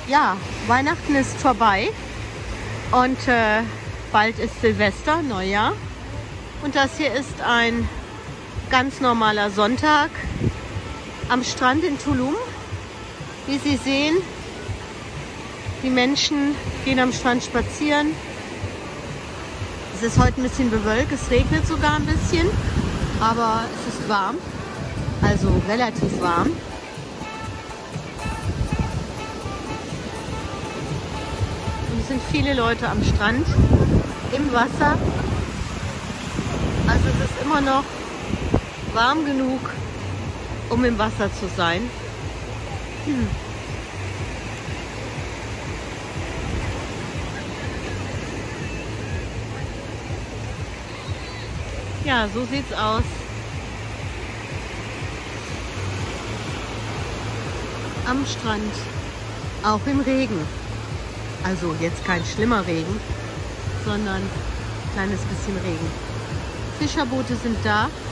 Ja, Weihnachten ist vorbei und bald ist Silvester, Neujahr. Und das hier ist ein ganz normaler Sonntag am Strand in Tulum. Wie Sie sehen, die Menschen gehen am Strand spazieren. Es ist heute ein bisschen bewölkt, es regnet sogar ein bisschen, aber es ist warm, also relativ warm. Und es sind viele Leute am Strand, im Wasser. Also es ist immer noch warm genug, um im Wasser zu sein. Ja, so sieht's aus. Am Strand, auch im Regen. Also jetzt kein schlimmer Regen, sondern ein kleines bisschen Regen. Fischerboote sind da.